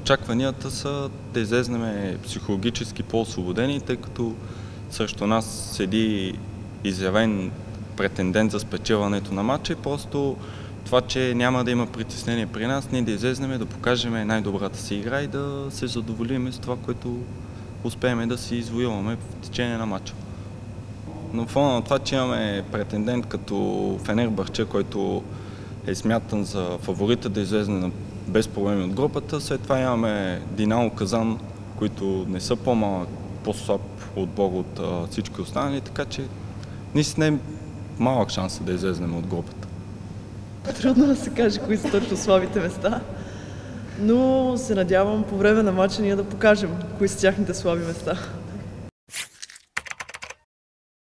очакванията са да излезнем психологически по-освободени, тъй като срещу нас седи изявен претендент за спечелването на матча и просто това, че няма да има притеснение при нас, ние да излезнем, да покажем най-добрата си игра и да се задоволим с това, което успеем да си извоюваме в течение на матча. На фона на това, че имаме претендент като Фенербахче, който е смятан за фаворита да излезе без проблеми от групата, след това имаме Динамо Казан, които не са по-малък, по-слаб отбор от всички останали, така че наистина е малък шанс да излезнем от групата. Трудно да се каже кои са точно слабите места, но се надявам по време на матча ние да покажем кои са тяхните слаби места.